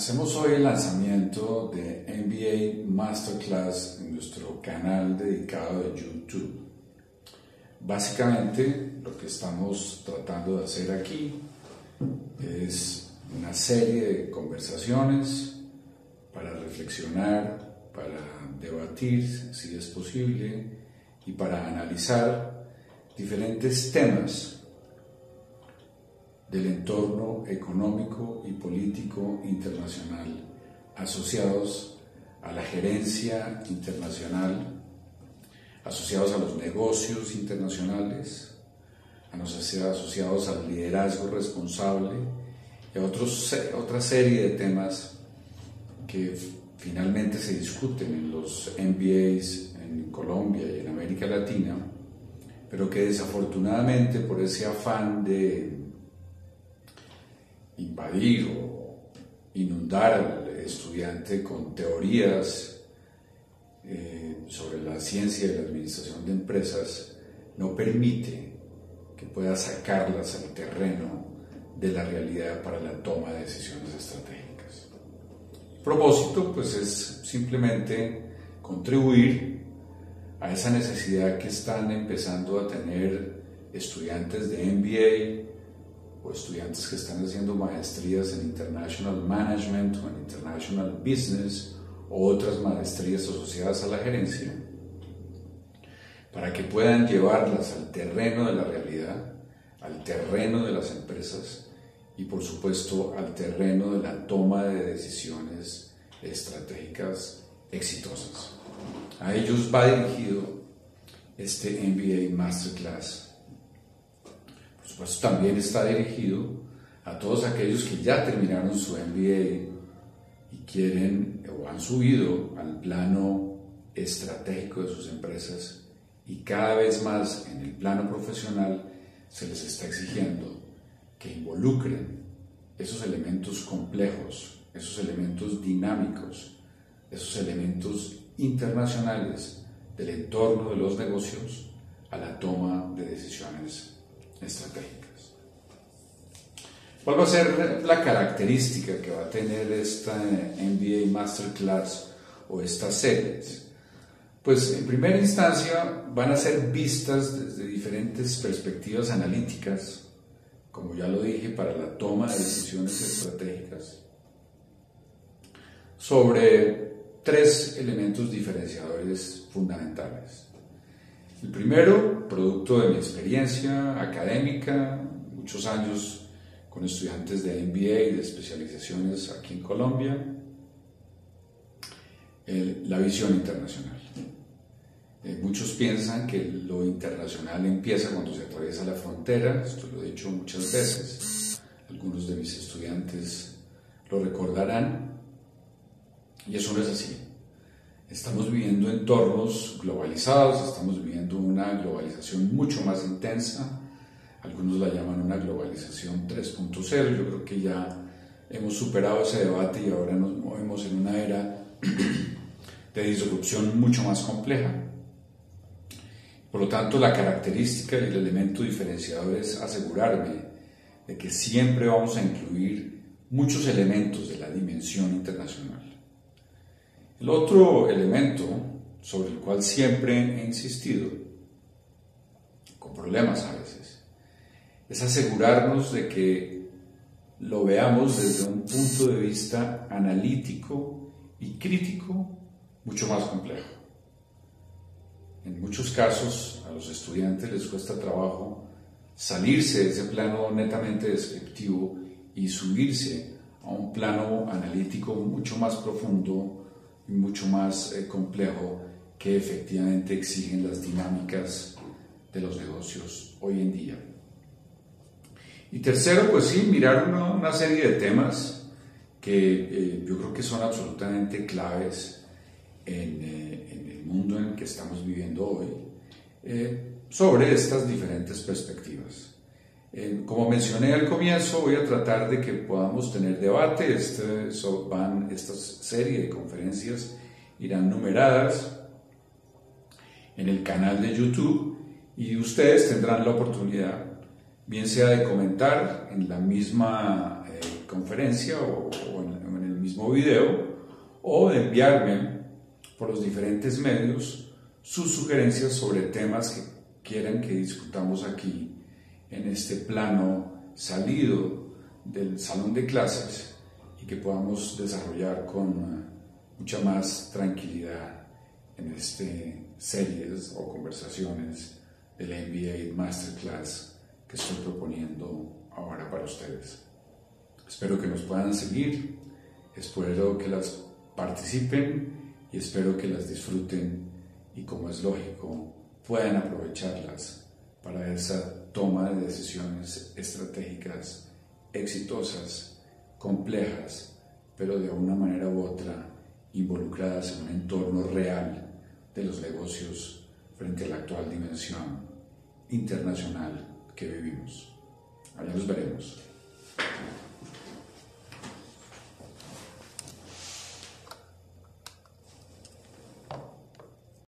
Hacemos hoy el lanzamiento de MBA Masterclass en nuestro canal dedicado de YouTube. Básicamente lo que estamos tratando de hacer aquí es una serie de conversaciones para reflexionar, para debatir si es posible y para analizar diferentes temas del entorno económico y político internacional asociados a la gerencia internacional, asociados a los negocios internacionales, asociados al liderazgo responsable y a otra serie de temas que finalmente se discuten en los MBAs en Colombia y en América Latina, pero que desafortunadamente por ese afán de invadir o inundar al estudiante con teorías sobre la ciencia y la administración de empresas, no permite que pueda sacarlas al terreno de la realidad para la toma de decisiones estratégicas. El propósito, pues, es simplemente contribuir a esa necesidad que están empezando a tener estudiantes de MBA o estudiantes que están haciendo maestrías en International Management o en International Business o otras maestrías asociadas a la gerencia, para que puedan llevarlas al terreno de la realidad, al terreno de las empresas y por supuesto al terreno de la toma de decisiones estratégicas exitosas. A ellos va dirigido este MBA Masterclass. Por supuesto, también está dirigido a todos aquellos que ya terminaron su MBA y quieren o han subido al plano estratégico de sus empresas, y cada vez más en el plano profesional se les está exigiendo que involucren esos elementos complejos, esos elementos dinámicos, esos elementos internacionales del entorno de los negocios a la toma de decisiones estratégicas. ¿Cuál va a ser la característica que va a tener esta MBA Masterclass o estas series? Pues en primera instancia van a ser vistas desde diferentes perspectivas analíticas, como ya lo dije, para la toma de decisiones estratégicas, sobre tres elementos diferenciadores fundamentales. El primero, producto de mi experiencia académica, muchos años con estudiantes de MBA y de especializaciones aquí en Colombia, la visión internacional. Muchos piensan que lo internacional empieza cuando se atraviesa la frontera, esto lo he dicho muchas veces, algunos de mis estudiantes lo recordarán, y eso no es así. Estamos viviendo entornos globalizados, estamos viviendo una globalización mucho más intensa, algunos la llaman una globalización 3.0, yo creo que ya hemos superado ese debate y ahora nos movemos en una era de disrupción mucho más compleja. Por lo tanto, la característica y el elemento diferenciador es asegurarme de que siempre vamos a incluir muchos elementos de la dimensión internacional. El otro elemento sobre el cual siempre he insistido, con problemas a veces, es asegurarnos de que lo veamos desde un punto de vista analítico y crítico mucho más complejo. En muchos casos a los estudiantes les cuesta trabajo salirse de ese plano netamente descriptivo y subirse a un plano analítico mucho más profundo y mucho más complejo que efectivamente exigen las dinámicas de los negocios hoy en día. Y tercero, pues sí, mirar una serie de temas que yo creo que son absolutamente claves en el mundo en el que estamos viviendo hoy, sobre estas diferentes perspectivas. Como mencioné al comienzo, voy a tratar de que podamos tener debate. Esta serie de conferencias irán numeradas en el canal de YouTube y ustedes tendrán la oportunidad, bien sea de comentar en la misma conferencia o en el mismo video o de enviarme por los diferentes medios sus sugerencias sobre temas que quieran que discutamos aquí en este plano salido del salón de clases y que podamos desarrollar con mucha más tranquilidad en series o conversaciones del MBA Masterclass que estoy proponiendo ahora para ustedes. Espero que nos puedan seguir, espero que las participen y espero que las disfruten y, como es lógico, puedan aprovecharlas para esa toma de decisiones estratégicas exitosas, complejas, pero de una manera u otra involucradas en un entorno real de los negocios frente a la actual dimensión internacional que vivimos. Allá nos veremos.